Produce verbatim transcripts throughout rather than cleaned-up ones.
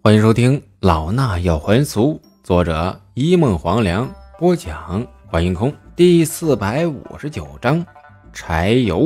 欢迎收听老衲要还俗，作者一梦黄粱，播讲欢迎空。第四百五十九章柴油。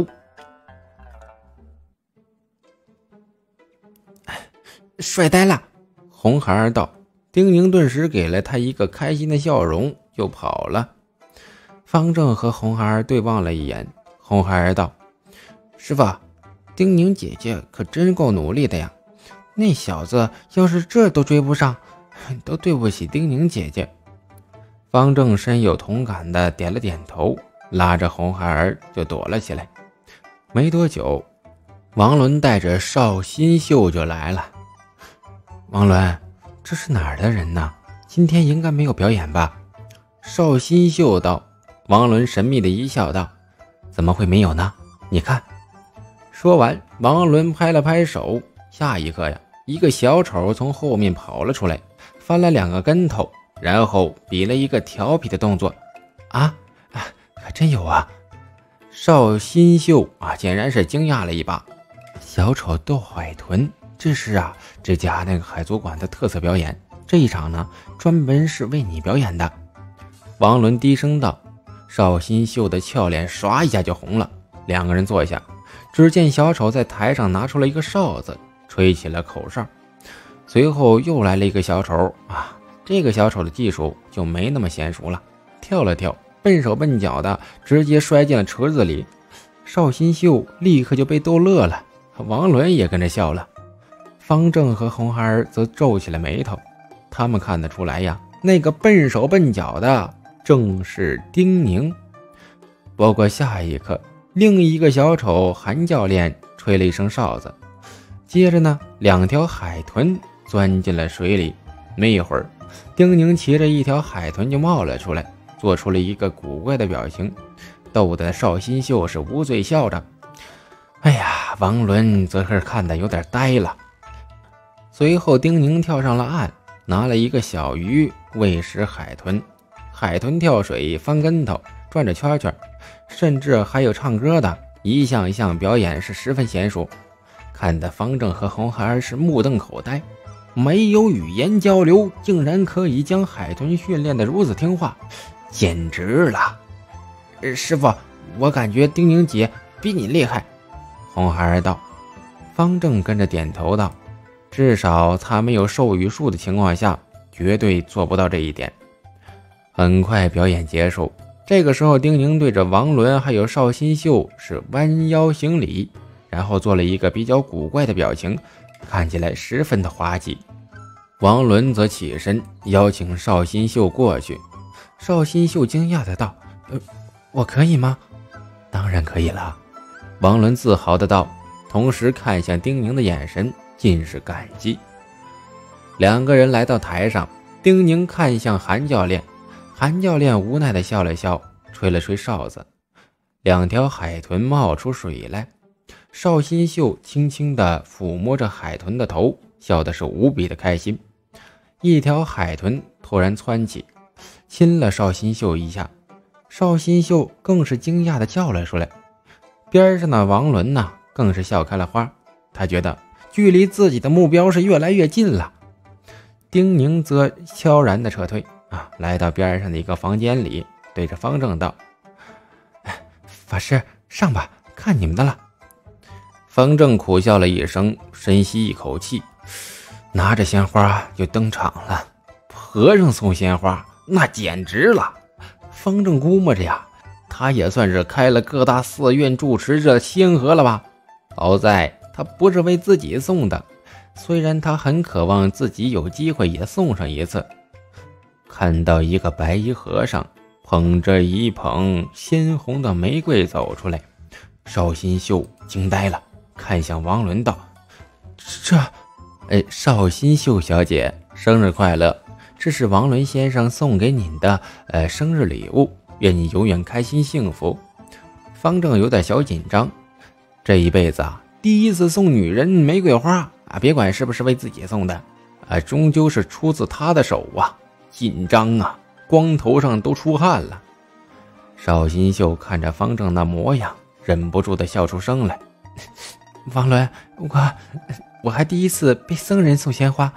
帅呆了，红孩儿道。丁宁顿时给了他一个开心的笑容，就跑了。方正和红孩儿对望了一眼，红孩儿道：师傅，丁宁姐姐可真够努力的呀，那小子要是这都追不上，都对不起丁宁姐姐。方正深有同感的点了点头，拉着红孩儿就躲了起来。没多久，王伦带着邵新秀就来了。王伦，这是哪儿的人呢？今天应该没有表演吧？邵新秀道。王伦神秘的一笑道：怎么会没有呢？你看。说完，王伦拍了拍手，下一刻呀，一个小丑从后面跑了出来，翻了两个跟头，然后比了一个调皮的动作。啊啊，还真有啊！邵新秀啊，显然是惊讶了一把。小丑斗海豚，这是啊这家那个海族馆的特色表演，这一场呢，专门是为你表演的。王伦低声道。邵新秀的俏脸唰一下就红了。两个人坐下，只见小丑在台上拿出了一个哨子，吹起了口哨。随后又来了一个小丑啊，这个小丑的技术就没那么娴熟了，跳了跳，笨手笨脚的直接摔进了池子里。邵新秀立刻就被逗乐了，王伦也跟着笑了。方正和红孩儿则皱起了眉头，他们看得出来呀，那个笨手笨脚的正是丁宁。不过下一刻，另一个小丑韩教练吹了一声哨子，接着呢，两条海豚钻进了水里。没一会儿，丁宁骑着一条海豚就冒了出来，做出了一个古怪的表情，逗得邵新秀是捂嘴笑着。哎呀，王伦则是看得有点呆了。随后丁宁跳上了岸，拿了一个小鱼喂食海豚。海豚跳水翻跟头转着圈圈，甚至还有唱歌的，一项一项表演是十分娴熟，看得方正和红孩儿是目瞪口呆。没有语言交流，竟然可以将海豚训练得如此听话，简直了。呃、师傅，我感觉丁宁姐比你厉害。红孩儿道。方正跟着点头道，至少他没有授予术的情况下，绝对做不到这一点。很快表演结束，这个时候丁宁对着王伦还有邵新秀是弯腰行礼，然后做了一个比较古怪的表情，看起来十分的滑稽。王伦则起身邀请邵新秀过去。邵新秀惊讶的道：呃，我可以吗？当然可以了。王伦自豪的道，同时看向丁宁的眼神尽是感激。两个人来到台上，丁宁看向韩教练，韩教练无奈地笑了笑，吹了吹哨子，两条海豚冒出水来。邵新秀轻轻地抚摸着海豚的头，笑的是无比的开心。一条海豚突然窜起，亲了邵新秀一下，邵新秀更是惊讶地叫了出来。边上的王伦呢，更是笑开了花，他觉得距离自己的目标是越来越近了。丁宁则悄然地撤退啊，来到边上的一个房间里，对着方正道：法师，上吧，看你们的了。方正苦笑了一声，深吸一口气，拿着鲜花就登场了。和尚送鲜花，那简直了。方正估摸着呀，他也算是开了各大寺院住持这先河了吧。好在他不是为自己送的，虽然他很渴望自己有机会也送上一次。看到一个白衣和尚捧着一捧鲜红的玫瑰走出来，邵新秀惊呆了，看向王伦道：这……哎，邵新秀小姐，生日快乐！这是王伦先生送给您的呃生日礼物，愿你永远开心幸福。方正有点小紧张，这一辈子啊，第一次送女人玫瑰花啊，别管是不是为自己送的啊，终究是出自他的手啊，紧张啊，光头上都出汗了。邵新秀看着方正那模样，忍不住的笑出声来。王伦，我我还第一次被僧人送鲜花，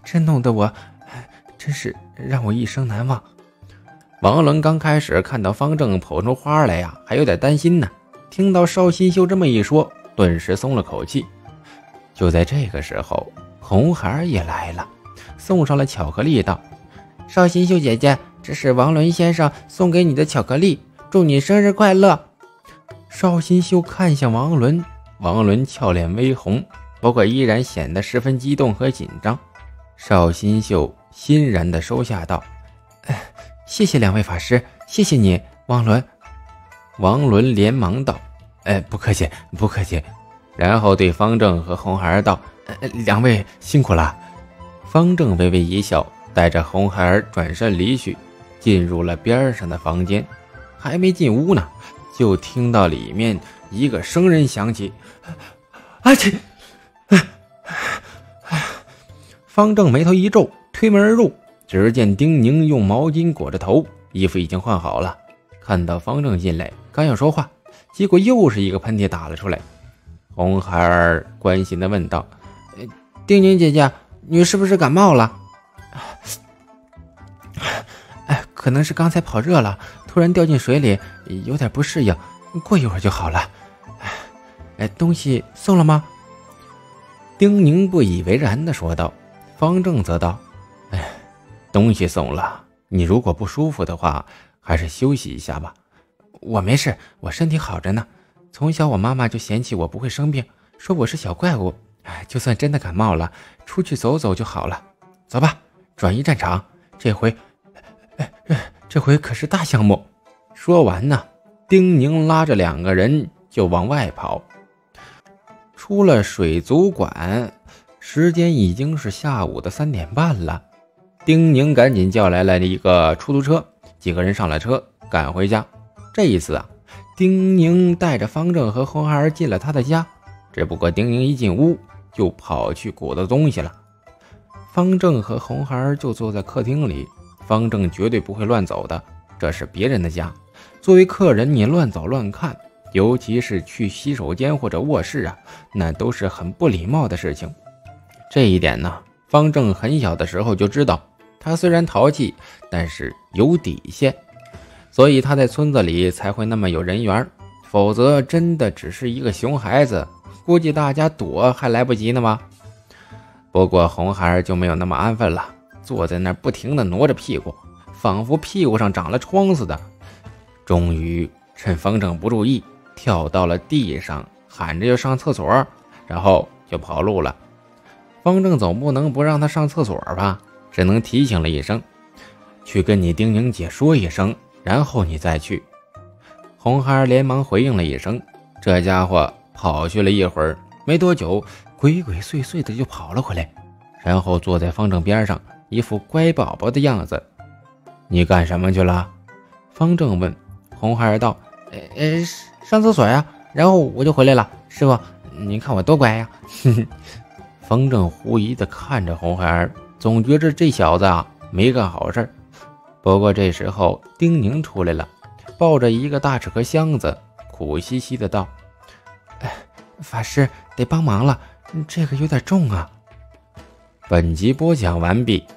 这弄得我真是让我一生难忘。王伦刚开始看到方正跑出花来呀，还有点担心呢。听到邵新修这么一说，顿时松了口气。就在这个时候，红孩也来了，送上了巧克力，道：邵新秀姐姐，这是王伦先生送给你的巧克力，祝你生日快乐。邵新秀看向王伦，王伦俏脸微红，不过依然显得十分激动和紧张。邵新秀欣然地收下道：哎，谢谢两位法师，谢谢你，王伦。王伦连忙道：哎，不客气不客气。然后对方正和红孩儿道：呃、两位辛苦了。方正微微一笑，带着红孩儿转身离去，进入了边上的房间。还没进屋呢，就听到里面一个声人响起：阿嚏！方正眉头一皱，推门而入，只见丁宁用毛巾裹着头，衣服已经换好了。看到方正进来，刚要说话，结果又是一个喷嚏打了出来。红孩儿关心地问道：丁宁姐姐，你是不是感冒了？哎，可能是刚才跑热了，突然掉进水里，有点不适应，过一会儿就好了。哎，东西送了吗？丁宁不以为然地说道。方正则道：哎，东西送了，你如果不舒服的话，还是休息一下吧。我没事，我身体好着呢。从小我妈妈就嫌弃我不会生病，说我是小怪物，就算真的感冒了，出去走走就好了。走吧，转移战场，这回这回可是大项目。说完呢，丁宁拉着两个人就往外跑。出了水族馆，时间已经是下午的三点半了。丁宁赶紧叫来了一个出租车，几个人上了车赶回家。这一次啊，丁宁带着方正和红孩儿进了他的家，只不过丁宁一进屋就跑去鼓捣东西了。方正和红孩儿就坐在客厅里，方正绝对不会乱走的，这是别人的家，作为客人你乱走乱看，尤其是去洗手间或者卧室啊，那都是很不礼貌的事情。这一点呢，方正很小的时候就知道，他虽然淘气，但是有底线，所以他在村子里才会那么有人缘，否则真的只是一个熊孩子，估计大家躲还来不及呢吗？不过红孩儿就没有那么安分了，坐在那儿不停地挪着屁股，仿佛屁股上长了疮似的。终于趁方正不注意，跳到了地上，喊着要上厕所，然后就跑路了。方正总不能不让他上厕所吧，只能提醒了一声：去跟你丁宁姐说一声，然后你再去。红孩儿连忙回应了一声，这家伙跑去了一会儿，没多久鬼鬼祟祟的就跑了回来，然后坐在方正边上，一副乖宝宝的样子。你干什么去了？方正问。红孩儿道：呃呃，上厕所呀，然后我就回来了。师傅，你看我多乖呀。方正狐疑地看着红孩儿，总觉着这小子啊没干好事。不过这时候丁宁出来了，抱着一个大纸壳箱子，苦兮兮的道：哎，法师得帮忙了，这个有点重啊。本集播讲完毕。